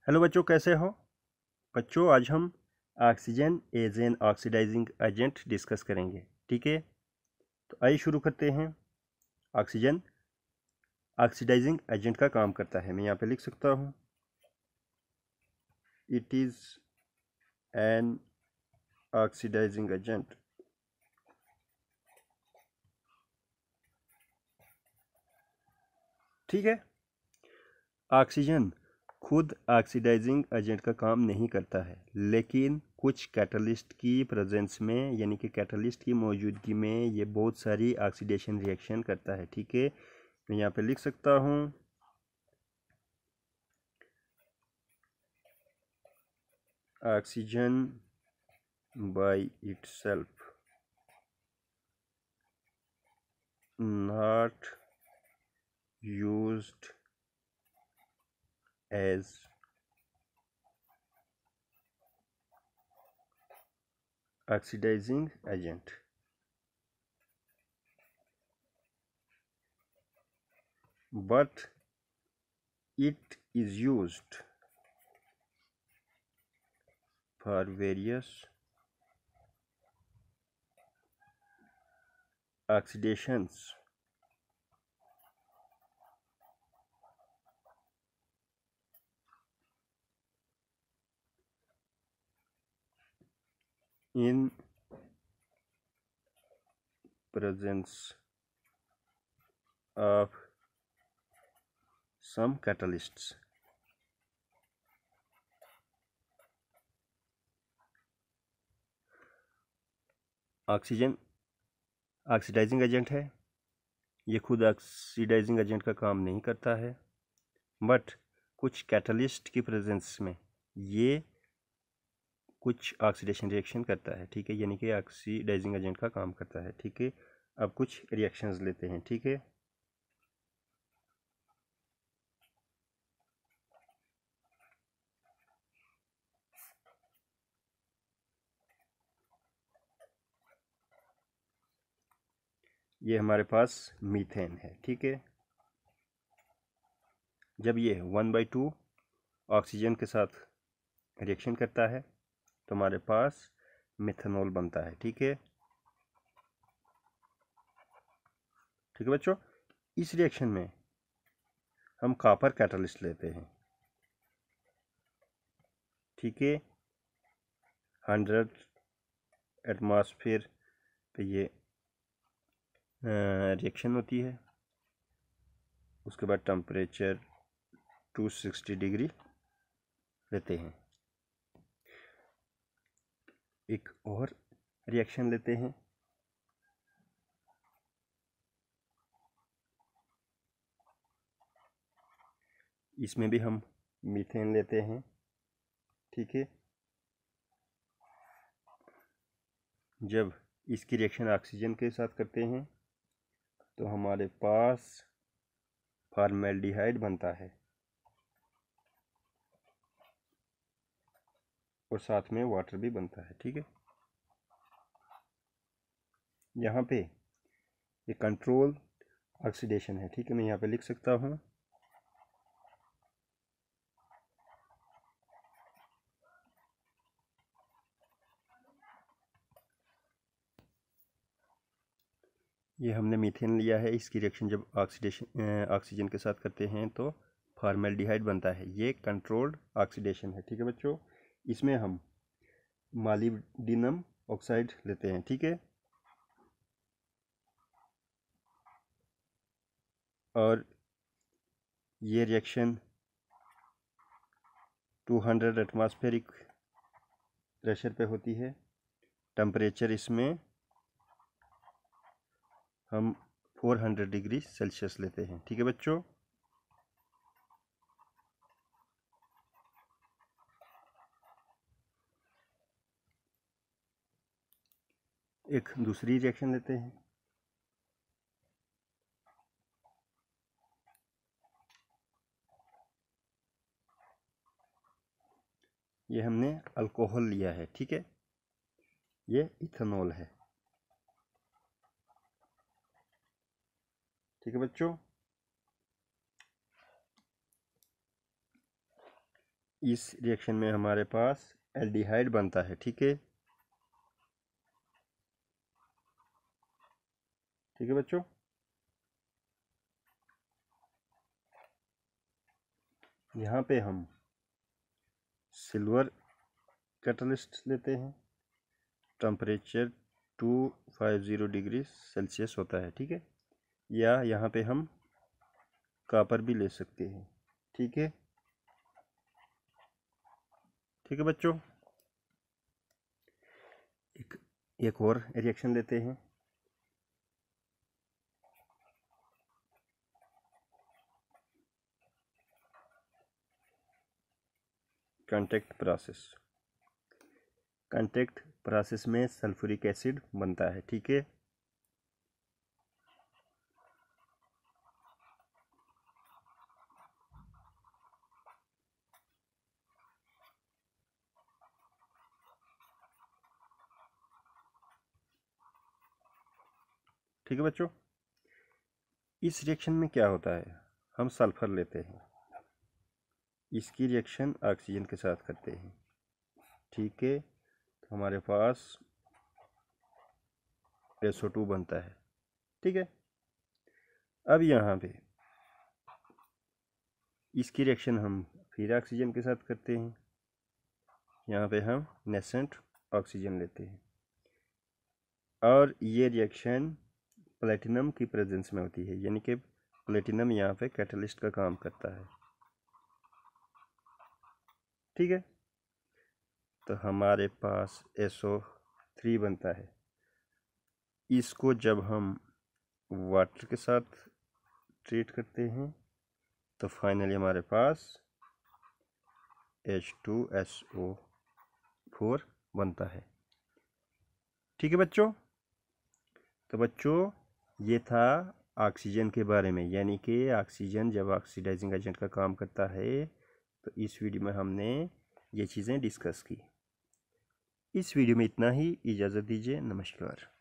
Hello बच्चों, कैसे हो बच्चों। आज हम oxygen as an oxidising agent discuss करेंगे। ठीक है, तो आइए शुरू करते हैं। ऑक्सीजन ऑक्सीडाइजिंग एजेंट का काम करता है। मैं यहाँ पे लिख सकता हूँ, it is an oxidising agent. ठीक है, ऑक्सीजन खुद ऑक्सीडाइजिंग एजेंट का काम नहीं करता है, लेकिन कुछ कैटलिस्ट की प्रेजेंस में, यानी कि कैटलिस्ट की मौजूदगी में ये बहुत सारी ऑक्सीडेशन रिएक्शन करता है। ठीक है, मैं यहाँ पे लिख सकता हूँ, oxygen by itself not used as oxidizing agent, but it is used for various oxidations in presence of some catalysts. Oxygen oxidising agent है, ये खुद ऑक्सीडाइजिंग एजेंट का काम नहीं करता है, बट कुछ कैटलिस्ट की प्रेजेंस में ये कुछ ऑक्सीडेशन रिएक्शन करता है। ठीक है, यानी कि ऑक्सीडाइजिंग एजेंट का काम करता है। ठीक है, अब कुछ रिएक्शंस लेते हैं। ठीक है, ये हमारे पास मीथेन है। ठीक है, जब ये 1/2 ऑक्सीजन के साथ रिएक्शन करता है तो हमारे पास मिथेनॉल बनता है। ठीक है, ठीक है बच्चों, इस रिएक्शन में हम कॉपर कैटलिस्ट लेते हैं। ठीक है, 100 एटमॉस्फेयर पे ये रिएक्शन होती है। उसके बाद टेम्परेचर 260 डिग्री लेते हैं। एक और रिएक्शन लेते हैं, इसमें भी हम मीथेन लेते हैं। ठीक है, जब इसकी रिएक्शन ऑक्सीजन के साथ करते हैं तो हमारे पास फॉर्मेल्डिहाइड बनता है और साथ में वाटर भी बनता है। ठीक है, यहाँ पे ये कंट्रोल ऑक्सीडेशन है। ठीक है, मैं यहाँ पे लिख सकता हूँ, ये हमने मीथेन लिया है, इसकी रिएक्शन जब ऑक्सीजन के साथ करते हैं तो फॉर्मेल्डिहाइड बनता है। ये कंट्रोल्ड ऑक्सीडेशन है। ठीक है बच्चों, इसमें हम मॉलिब्डेनम ऑक्साइड लेते हैं। ठीक है, और ये रिएक्शन 200 एटमॉस्फेरिक प्रेशर पे होती है। टेम्परेचर इसमें हम 400 डिग्री सेल्सियस लेते हैं। ठीक है बच्चों, एक दूसरी रिएक्शन लेते हैं, ये हमने अल्कोहल लिया है। ठीक है, ये इथेनॉल है। ठीक है बच्चों, इस रिएक्शन में हमारे पास एल्डिहाइड बनता है। ठीक है, ठीक है बच्चों। यहाँ पे हम सिल्वर कैटलिस्ट लेते हैं, टेम्परेचर 250 डिग्री सेल्सियस होता है। ठीक है, या यहाँ पे हम कॉपर भी ले सकते हैं। ठीक है, ठीक है बच्चों। एक और रिएक्शन लेते हैं, कांटेक्ट प्रोसेस। कांटेक्ट प्रोसेस में सल्फ्यूरिक एसिड बनता है। ठीक है, ठीक है बच्चों। इस रिएक्शन में क्या होता है, हम सल्फर लेते हैं, इसकी रिएक्शन ऑक्सीजन के साथ करते हैं। ठीक है, तो हमारे पास SO2 बनता है। ठीक है, अब यहाँ पे इसकी रिएक्शन हम फिर ऑक्सीजन के साथ करते हैं। यहाँ पे हम नेसेंट ऑक्सीजन लेते हैं और ये रिएक्शन प्लेटिनम की प्रेजेंस में होती है, यानी कि प्लेटिनम यहाँ पे कैटलिस्ट का काम करता है। ठीक है, तो हमारे पास SO3 बनता है। इसको जब हम वाटर के साथ ट्रीट करते हैं तो फाइनली हमारे पास H2SO4 बनता है। ठीक है बच्चों, तो बच्चों ये था ऑक्सीजन के बारे में, यानी कि ऑक्सीजन जब ऑक्सीडाइजिंग एजेंट का काम करता है। तो इस वीडियो में हमने ये चीज़ें डिस्कस की। इस वीडियो में इतना ही, इजाज़त दीजिए, नमस्कार।